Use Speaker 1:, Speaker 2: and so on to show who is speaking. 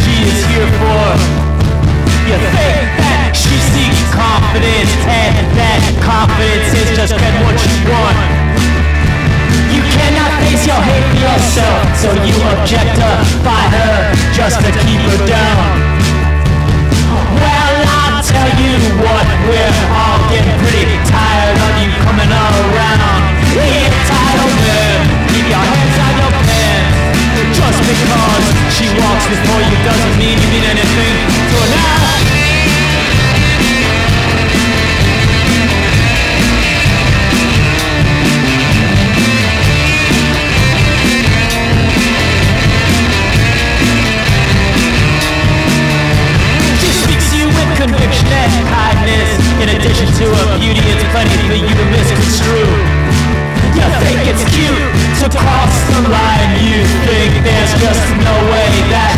Speaker 1: she is here for. You think that she seeks confidence, and that confidence is just get what you want. You cannot face your hate for yourself, so you objectify her just to keep her down. Well, I'll tell you what, we're all getting pretty tired of you coming around. Entitlement, keep your hands on your pants. Just because she walks before you doesn't mean you mean anything to her now. Conviction and kindness, in addition to her beauty, it's plenty for you to misconstrue. You think it's cute to cross the line, you think there's just no way that